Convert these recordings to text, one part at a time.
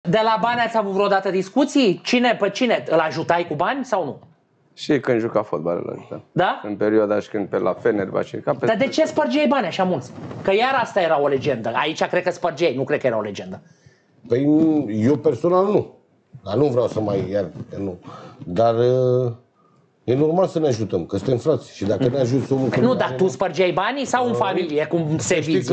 De la bani ați avut vreodată discuții? Cine pe cine? Îl ajutai cu bani sau nu? Și când juca fotbal îl ajutam. Da? În perioada și când pe la Fenerbahce. Dar de ce spărgeai bani așa mulți? Că iar asta era o legendă. Aici cred că spărgeai, nu cred că era o legendă. Păi eu personal nu. Dar nu vreau să mai iar, nu. Dar e normal să ne ajutăm, că suntem frați. Și dacă ne ajuți omul... Păi nu, dar tu spărgeai banii sau în familie, cum se zice?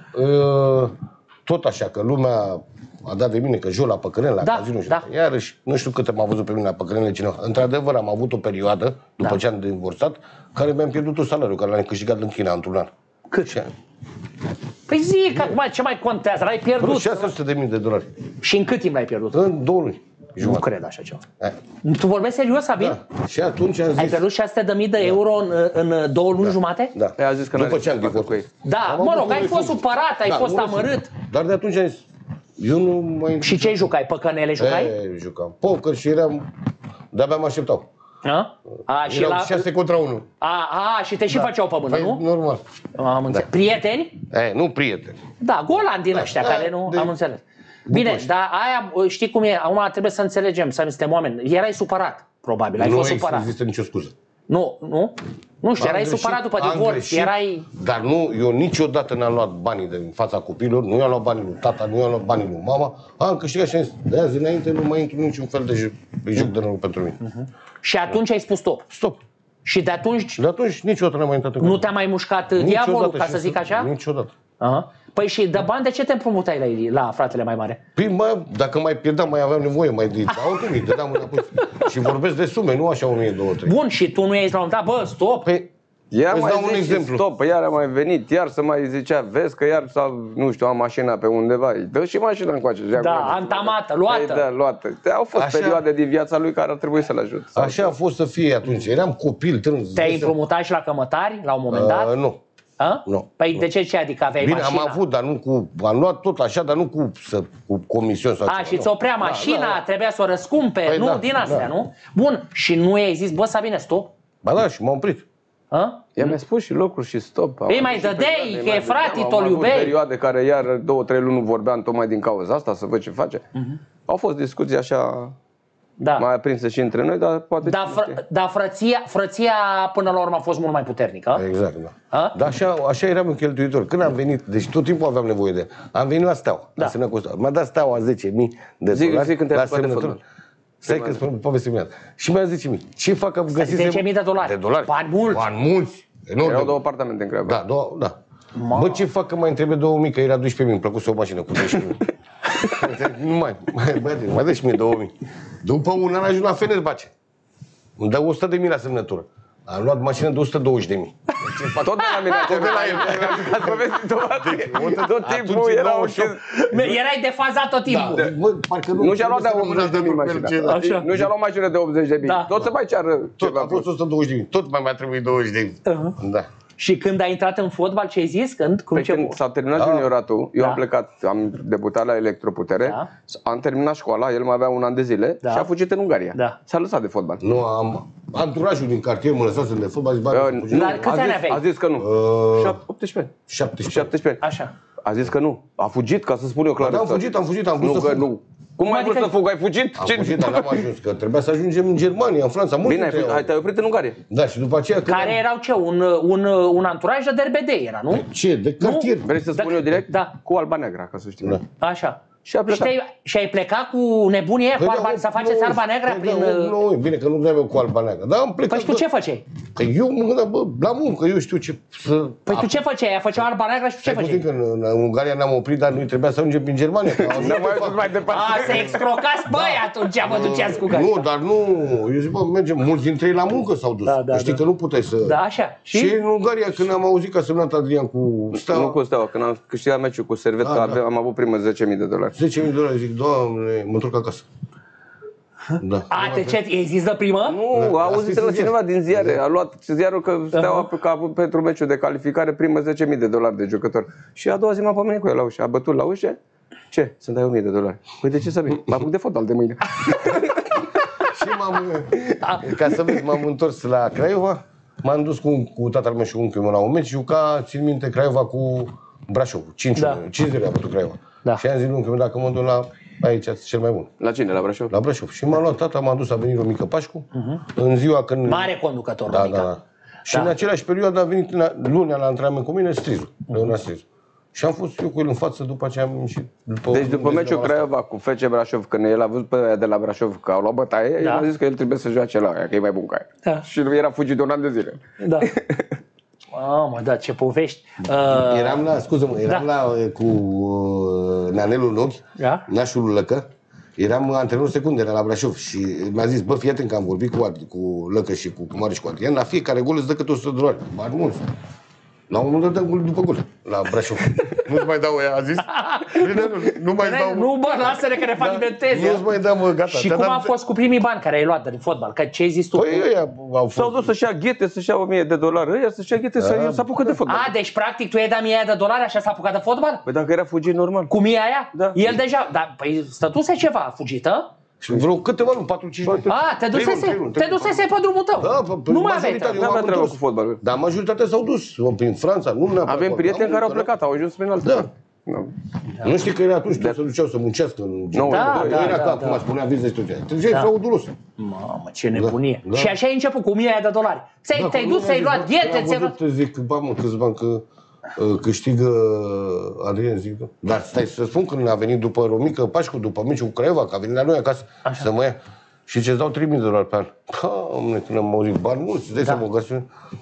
Tot așa, că lumea a dat de mine, că joc la păcănele, la casino. Da. Iarăși, nu știu câte m-a văzut pe mine la păcănele cineva. Într-adevăr, am avut o perioadă, după ce am divorțat, care mi-am pierdut un salariu, care l-am câștigat în China într-un an. Cât? Păi zic, acum ce mai contează? L-ai pierdut. $600.000. Și în cât timp l-ai pierdut? În 2 luni. Nu cred așa ceva. Tu vorbești serios, Sabin? Da. Și atunci am zis... Ai pierdut $600.000 de euro în 2 luni jumate? Da. A zis că după ce am divorțat cu ei. Da, mă rog, ai fost supărat, ai fost amărât. Dar de atunci am zis, eu nu mai... Și ce jucai? Păcănele jucai? Jucam poker și eram... De-abia mă așteptau. Și erau la... 6 contra 1. Și te și făceau pe mână, nu? Normal. Am înțeles. Prieteni? Nu prieteni. Da, golan din ăștia care nu... Am înțeles. Bine, dar aia, știi cum e? Acum trebuie să înțelegem, să suntem oameni. Erai supărat, probabil. Ai fost supărat. Nu există nicio scuză. Nu știu, erai supărat după divorț. Dar nu, eu niciodată n-am luat banii din fața copilor, nu i-am luat banii lui tata, nu i-am luat banii lui mama. Am câștigat și am zis, de azi înainte nu mai intru niciun fel de joc de noroc pentru mine. Și atunci ai spus stop. Stop. Și de atunci... De atunci niciodată n-am mai intrat în Nu te-a mai mușcat diavolul, ca să zic așa? Niciodată. Păi și de bani, de ce te împrumutai la fratele mai mare? Păi, dacă mai pierdeam, mai aveam nevoie, mai de automii, dădeam înapoi. Și vorbesc de sume, nu așa 1000, 2, 3. Bun, și tu nu i-ai zis la un dat, bă, stop. Păi, iar mai dau un zice, exemplu. Stop, iar a mai venit, iar să mai zicea, vezi că iar sau nu știu, am mașina pe undeva, dă și mașina încoace. Da, antamată, luată. Da, luată. Au fost așa, perioade din viața lui care ar trebui să-l ajut. Așa a fost să fie atunci. Eram copil, tânăr. Te-ai împrumutat și la cămătari la un moment dat? Nu. Nu. Păi de ce adică aveai bine, mașina? am avut, dar nu cu... Am luat tot așa, dar nu cu comision sau ceva. Și ți oprea mașina, trebuia să o răscumpe, Păi nu? Din astea, nu? Bun, și nu i-ai zis, bă, Sabine, stop? Ba da, și m-am oprit. I-am mai spus și locuri și stop. Ei mai dădeai, că e frate, tot iubeai. Am perioade care iar 2-3 luni nu vorbeam tocmai din cauza asta, să văd ce face. Au fost discuții așa mai aprinse și între noi, dar poate... Dar frăția până la urmă a fost mult mai puternică. Exact, da. Dar așa eram un cheltuitor. Când am venit, deci tot timpul aveam nevoie de... Am venit la Steaua, la Sănăcu Steaua. M-a dat Steaua $10.000 Zic când te-ai de fotbal. Stai că spun povestea mea. Și mi-a 10.000. Ce fac că găsisem... $10.000 de dolari. De dolari. Bani mulți. Bani mulți. Enorm. Erau 2 apartamente în Craiova. Da. Bă, ce fac că mai întrebe 2.000, că era 12.000, îmi plăcuse o mașină cu 12.000. Nu mai dă și mie 2.000. După un an ajung la Fenerbahce. Îmi dă 100.000 la semnătură. Am luat mașină de 120.000. Tot de la mine, tot de la el. Tot timpul era un erai defazat tot timpul. Nu și-a luat de 80.000 mașina. Nu și-a luat mașină de 80.000. Tot să mai ceară ceva. A fost 120.000. Tot mai trebuie 20.000. Da. Și când ai intrat în fotbal, ce ai zis? Când s-a terminat junioratul, eu am plecat, am debutat la Electroputere, am terminat școala, el mai avea un an de zile și a fugit în Ungaria. S-a lăsat de fotbal. Nu, anturajul din cartier mă lăsasem de fotbal. Dar câți ani aveai? A zis că nu. 18 ani. Așa. A zis că nu. A fugit, ca să spun eu clar. Am fugit, am vrut să fug. Cum ai vrut să fug? Ai fugit? Am fugit, dar n-am ajuns, că trebuia să ajungem în Germania, în Franța. Bine, te-ai oprit în Ungaria. Da, și după aceea... Care erau ce? Un anturaj de derbedei era, nu? Ce? De cartier. Vrei să spun eu direct? Da. Cu Alba Neagra, ca să știi. Așa. Și a plecat. Și ai plecat cu nebunie cu să faceți Alba Neagra prin... Nu, bine, că nu vreau eu cu Alba Neagra. Dar am plecat... Păi tu ce făceai? Eu mă gândeam, bă, la muncă, eu știu ce... Păi tu ce făceai? Ea făcea Alba Neagra și tu ce făceai? Că în Ungaria ne-am oprit, dar nu trebuia să ajungem prin Germania. mai departe. Să excrocați, băi, atunci vă duceați cu gașca. Nu, dar nu, eu zic, bă, mergem, mulți dintre ei la muncă s-au dus. Știi că nu puteai să... Da, așa. Și în Ungaria, când am auzit că a semnat Adrian cu Steaua... Nu cu Steaua, când am câștigat meciul cu Servet, am avut primă $10.000. $10.000, zic, Doamne, mă întorc acasă. Da. Ce, i-ai zis de primă? Nu, a auzit la cineva din ziare. A luat ziarul că Steaua a avut pentru meciul de calificare primă $10.000 de jucător. Și a doua zi m-a pomenit cu el la ușă. A bătut la ușă. Ce? Să-mi dai $1.000. Păi de ce să vii? Mă apuc de fotbal de mâine. Și ca să vezi, m-am întors la Craiova. M-am dus cu tatăl meu și unchiul meu la un meci. Juca, țin minte, Craiova cu Brașov. 5 zile a bătut Craiova. Și am zis unchiul meu, dacă mă duc la Aici e cel mai bun. La cine? La Brașov? La Brașov. Și m-a luat tata, m-a dus, a venit Romică Pașcu, în ziua când... Mare conducător, Da, Romica. da. Și în același perioadă a venit lunea la antrenament cu mine Strizu, Leona Strizu. Și am fost eu cu el în față după ce am ieșit. Deci după meciul Craiova cu FC Brașov, când el a văzut pe aia de la Brașov că au luat bătaie, el a zis că el trebuie să joace la aia, că e mai bun ca aia. Da. Și nu era fugit de un an de zile. Da. Mamă, da, ce povești. Eram la, scuză-mă, eram la, cu Nanelul în ochi, Da. nașul Lăcă. Eram antrenor secundar la Brașov și mi-a zis, bă, fii atent că am vorbit cu Lăcă și cu Mare și cu Adrian, la fiecare gol îți dă câte 100 de dolari. Bani mulți. La un moment dat dăm gol după gol, la Brașov. Nu-ți mai dau ea, a zis. Nu mai dau. Nu, bă, lasă-ne că ne fac inventezi. Nu-ți mai dau, mă, gata. Și cum a fost cu primii bani care ai luat din fotbal? Că ce ai zis tu? Păi ăia au S-au fost. dus să-și ia ghete, să-și ia 1000 de dolari, ăia să-și ia ghete, să se apucă de fotbal. A, deci practic tu i-ai dat 1000 de dolari, așa s-a apucat de fotbal? Păi dacă era fugit normal. Cu 1000 aia? Da. El deja, da, păi stătuse ceva, a fugit, a? Și vreo câteva luni, 4-5 luni. A, te dusese pe drumul tău. Da, Nu mai aveai majoritatea, treabă. Nu avea am treabă întors. cu fotbalul. Dar majoritatea s-au dus prin Franța, nu neapărat. Avem prieteni care au plecat, au ajuns prin altă Da. țară. Nu. Nu știi că era atunci, toți se duceau să muncească în Nu, Da, nu da, era da, ca da. acum spunea vize și tot ce. Trebuia fraudulos. Mamă, ce nebunie. Da. Și așa ai început cu 1000 de dolari. Te-ai dus, ți-ai luat ghete, ți-ai luat... Zic, ba mă, câți bani că câștigă Adrian, zic, dar stai să spun când a venit după Romică Pașcu, după meciul cu Craiova, că a venit la noi acasă să mă ia. Și ce-ți dau 3.000 de dolari pe an. Doamne, când am auzit bani mulți, dai să mă găsesc.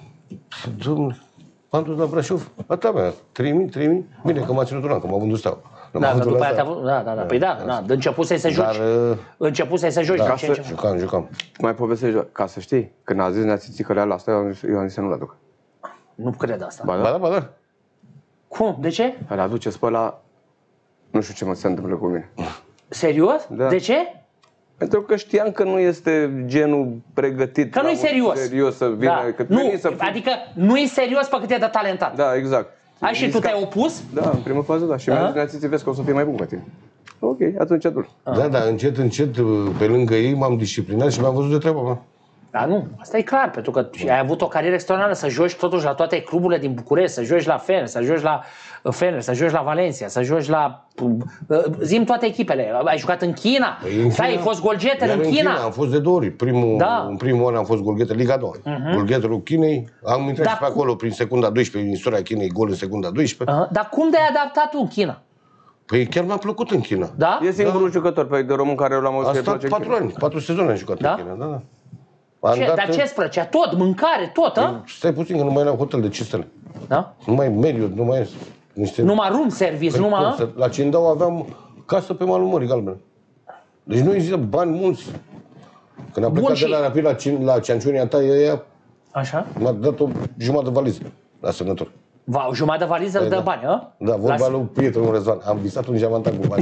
Dom'le, m-am dus la Brașov, a ta mea, 3.000. Bine că m-a ținut un an, că m-a vândut Steaua. Da, că după aia te-a avut... Da, păi da, începusei să joci. Începusei să joci. Da, ce jucam. Mai povestești, ca să știi, când a zis neațițicăle la asta, eu am zis să nu-l aduc. Nu cred asta. Ba da. Cum? De ce? Îl aduceți pe ăla, nu știu ce mă se întâmplă cu mine. Serios? Da. De ce? Pentru că știam că nu este genul pregătit. Că nu-i serios. Serios să vină, Da. că Nu, veni să fie. adică nu-i serios pe cât e de talentat. Da, exact. Ai și tu te-ai opus? Da, în primă fază, da. Și mi-a zis, neațiții, vezi că o să fie mai bun ca tine. Ok, atunci adu-l. Da, dar încet, pe lângă ei m-am disciplinat și mi-am văzut de treaba mea. Da, nu, asta e clar, pentru că ai avut o carieră extraordinară să joci totuși la toate cluburile din București, să joci la Fener, să joci la Fener, să joci la Valencia, să joci la... Zi-mi toate echipele. Ai jucat în China? Da, ai fost golgeter în China? Am fost de 2 ori. În primul an am fost golgheter Liga 2. Golgheterul Chinei. Am intrat și pe acolo prin secunda 12, în istoria Chinei, gol în secunda 12. Dar cum te-ai adaptat tu în China? Păi chiar mi-a plăcut în China. Da? E singurul jucător pe de român care l-am auzit A că îi stat place 4 ani, 4 sezoane am jucat în China. Da. Dar ce-ți plăcea? Tot? Mâncare? Tot? Stai puțin că nu mai era hotel de 5 stele. Da? Nu mai Marriott, nu mai niște... Numai room service, numai... La Cindau aveam casă pe malul Mării Galbene. Deci nu există bani mulți. Când am plecat de la Rapid la Cianciunia ta, ea Așa? m-a dat o jumătate de valiză la semnător. O jumătate de valiză îți dă bani, a? Da, vorba lui prietenul Răzvan. Am visat un geamantan cu bani.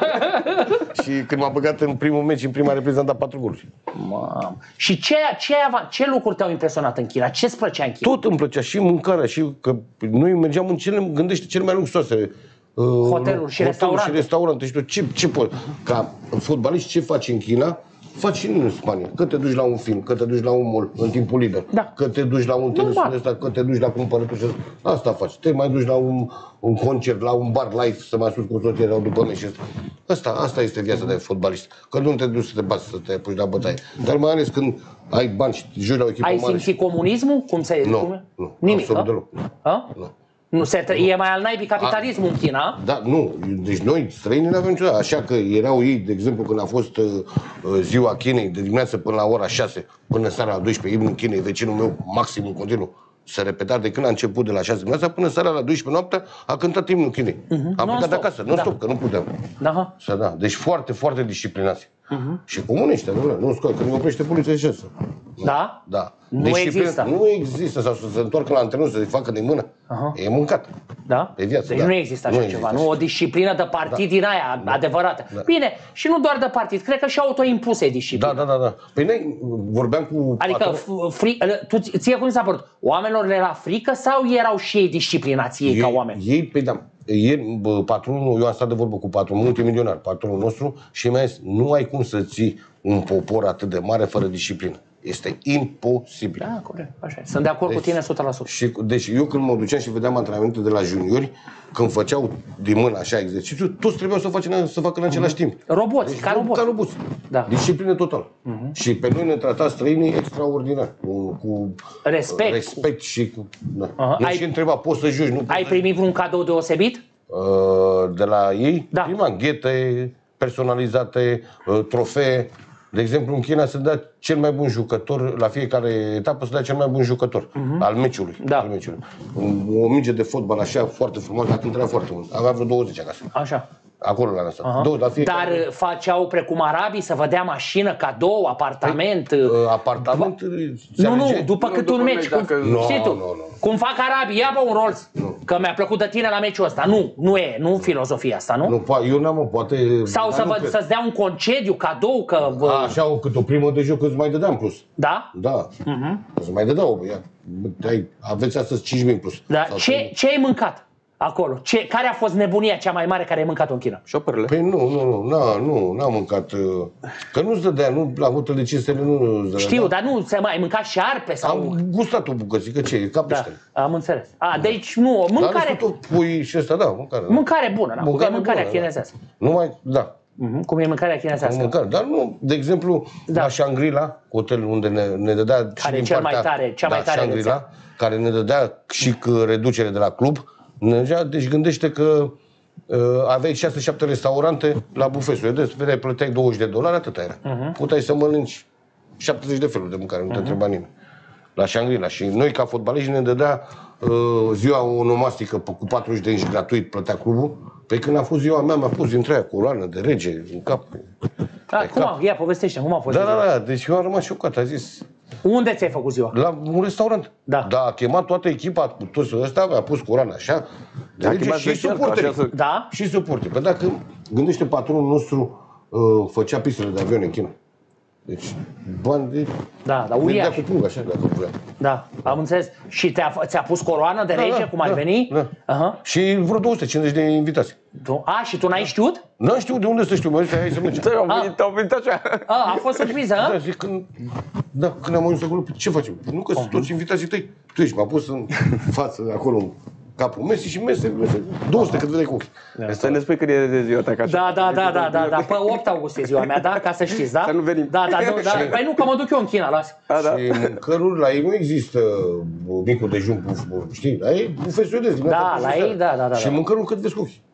Și când m-a băgat în primul meci, în prima repriză, am dat 4 goluri. Mamă. Și ce lucruri te-au impresionat în China? Ce-ți plăcea în China? Tot îmi plăcea, și mâncarea, și că noi mergeam în cele mai luxoase Hoteluri și restaurante. Și tot. Ce poți? Ca fotbalist, ce faci în China? Faci și în Spania. Că te duci la un film, că te duci la un mall în timpul liber, că te duci la un tenis ăsta, că te duci la cumpărături. Asta faci. Te mai duci la un concert, la un bar live, să mai sus cu soția după meci. Asta este viața de fotbalist. Că nu te duci să te bați, să te apuci la bătaie. Dar mai ales când ai bani și joci la o echipă mare. Ai simțit comunismul? Cum se... Nu. Nimic, absolut deloc. Nu. Nu, e mai al naibii capitalismul în China. Da, nu. Deci noi, străinii, nu avem niciodată. Așa că erau ei, de exemplu, când a fost ziua Chinei, de dimineață până la ora 6, până seara la 12, imnul Chinei, vecinul meu, maxim în continuu, se repeta de când a început de la 6 dimineața până seara la 12 noaptea, a cântat imnul Chinei. Am plecat acasă, non-stop, că nu puteam. Da. Deci foarte, foarte disciplinați. Și comuniști, nu scoi, că nu oprește poliția și asta. Da? Da. Nu există. Nu există, sau să se întoarcă la antrenor, să-i facă de mână. E mâncat. Da? Pe viață, deci nu există așa ceva, nu? O disciplină de partid din aia, adevărată. Bine, și nu doar de partid, cred că și autoimpuse disciplina. Da. Păi noi vorbeam cu... Adică, ție cum s-a părut? Oamenilor le era frică sau erau și ei disciplinați ei ca oameni? Ei, păi da. Ieri, patronul, eu am stat de vorbă cu patronul, multimilionar, patronul nostru, și mi-a zis, nu ai cum să ții un popor atât de mare fără disciplină. Este imposibil. Da, corect, așa e. Sunt de acord cu tine 100%. Și, deci eu când mă duceam și vedeam antrenamente de la juniori, când făceau din mână așa exercițiu, toți trebuiau să facă în același timp. Roboți, deci, ca roboți. Ca roboți. Da. Disciplină totală. Și pe noi ne trata străinii extraordinar. Cu respect și cu... Da. Nu și întreba, poți să joci, nu poți Ai primit vreun cadou deosebit? de la ei? Da. Primam ghete personalizate, trofee. De exemplu, în China se dă cel mai bun jucător, la fiecare etapă se dă cel mai bun jucător al meciului. Da. Al meciului. O minge de fotbal așa, foarte frumos, dar cântărea foarte mult. Avea vreo 20 acasă. Așa. Acolo la asta. Dar făceau precum arabii să vă dea mașină, cadou, apartament? Apartament? Nu, după cât un meci. Știi tu? Nu. Cum fac arabii, ia bă un Rolls, că mi-a plăcut de tine la meciul ăsta. Nu filozofia asta, nu? Nu, eu n-am, poate... Sau să-ți dea un concediu, cadou, că... Așa, cât o primă de joc îți mai dădeam în plus. Da? Da. Îți mai dădeau, aveți astăzi 5.000 în plus. Da. Ce ai mâncat acolo? Care a fost nebunia cea mai mare care ai mâncat-o în China? Șopările. Păi n-am mâncat, că nu-ți dădea, la hotel de 5 stele nu-ți dădea. Știu, dar nu, ai mâncat șarpe sau... Am gustat o bucățică, ce e, ca peștele. Da, am înțeles. Deci nu, mâncare... Dar nu pui și ăsta, da, mâncare. Mâncare bună, da, mâncarea chinezească. Numai, da. Cum e mâncarea chinezească. Mâncare, dar nu, de exemplu, la Shangri-La, hotelul unde ne dădea care e cea mai tare Shangri-La, care ne dădea și reducere de la club, deci gândește că aveai 6-7 restaurante la bufetul. Vedeai, plăteai $20, atâta era. Puteai să mănânci 70 de feluri de mâncare, nu te întreba nimeni. La Shangri-La. Și noi, ca fotbaliști, ne dădea ziua onomastică cu 40 de inci gratuit, plătea clubul. Pe când a fost ziua mea, mi-a pus dintre aia coloană de rege în cap. Povestește, cum a fost ziua? Da, deci eu am rămas șocat, a zis. Unde ți-ai făcut ziua? La un restaurant. Da, a chemat toată echipa, cu toți ăsta, a pus coloana așa, de rege și suporteri. Da? Și suporteri. Păi dacă gândește, patronul nostru făcea pistele de avion în China. Deci, bani de... Da, uriaș. Cu pungă, așa, dacă vrea. Da, am înțeles. Și ți-a pus coloană de rege, cum ar veni? Da. Și vreo 250 de invitații. Și tu n-ai știut? N-am știut de unde să știu, mă zice, hai să mergem. Au venit așa. A fost surpriză, Da, zic, când am ajuns acolo, ce facem? Nu că sunt toți invitații tăi. Tu ești, m-a pus în față, acolo, în capul Messi și Messi, 200, cât vedeai cu ochii. Să ne spui când e de ziua ta, ca așa. Da. Pe 8 august e ziua mea, da? Ca să știți, da? Să nu venim. Da. Păi nu, că mă duc eu în China, lasă. Și mâncăruri, la ei nu există micul dejun, știi? La ei bufet suedez. Da, la ei, da. Și mâncăruri cât vezi cu ochii.